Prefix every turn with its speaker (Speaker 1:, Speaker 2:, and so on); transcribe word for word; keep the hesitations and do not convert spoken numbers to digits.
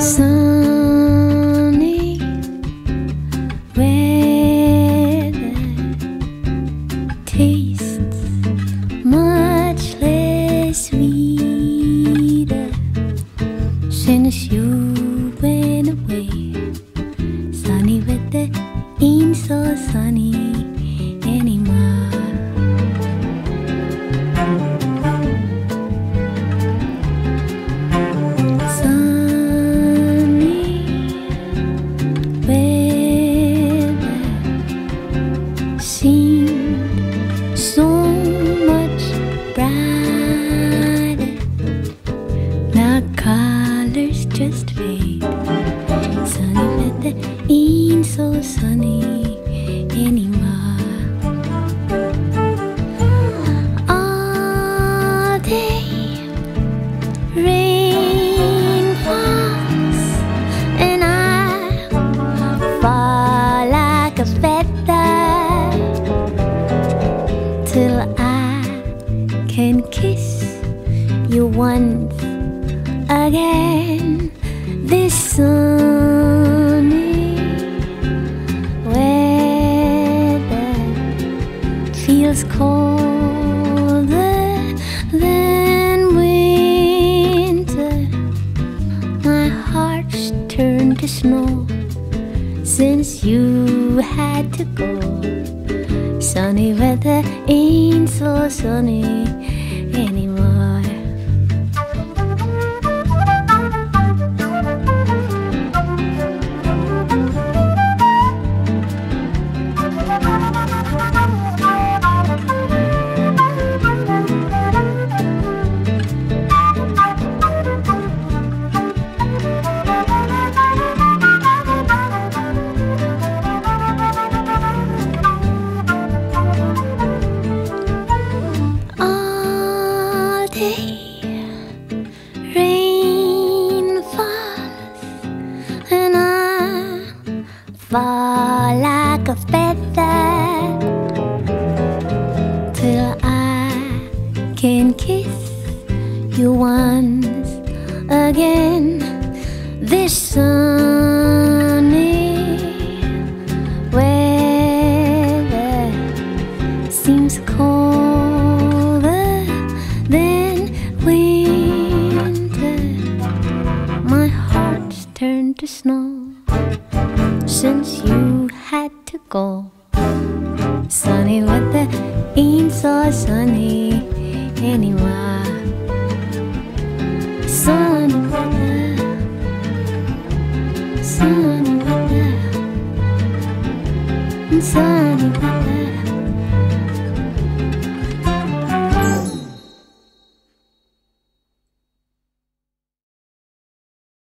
Speaker 1: Sunny weather tastes much less sweeter since you went away. Sunny weather ain't so sunny anymore. Seemed so much brighter. Now colors just fade. Sunny weather ain't so sunny anymore. All day rain falls and I fall like a feather till I can kiss you once again. This sunny weather feels colder than winter. My heart's turned to snow since you had to go. Sunny weather ain't so sunny anymore. Rain falls and I fall like a feather till I can kiss you once again. This sunny weather seems colder than winter. My heart's turned to snow since you had to go. Sunny weather ain't so sunny anymore.